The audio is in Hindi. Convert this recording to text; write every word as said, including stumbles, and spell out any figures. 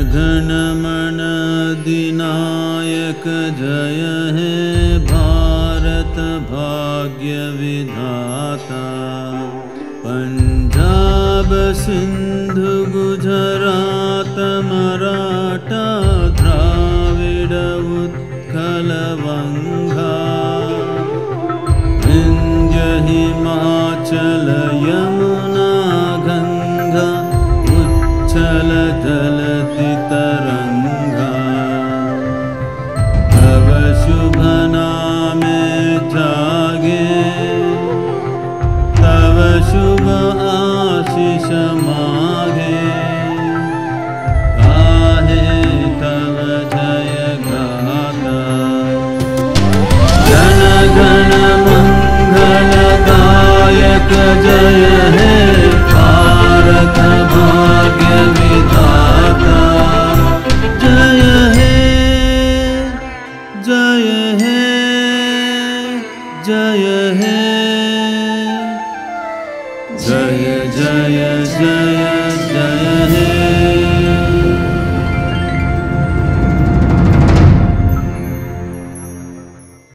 घन मन अधिनायक जय हे भारत भाग्य विधाता। पंजाब सिंधु गुजरात मराठा द्राविड़ उत्कल बंगा। विंध्य हिमाचल यमुना गंगा उच्चल जलति तरंगा। तव शुभ नामे जागे तव शुभ आशीष मागे। गाहे तव जय गाथा जन गण मंगलदायक जय हे भारत भाग्य विधाता। जय हे जय हे जय हे जय जय जय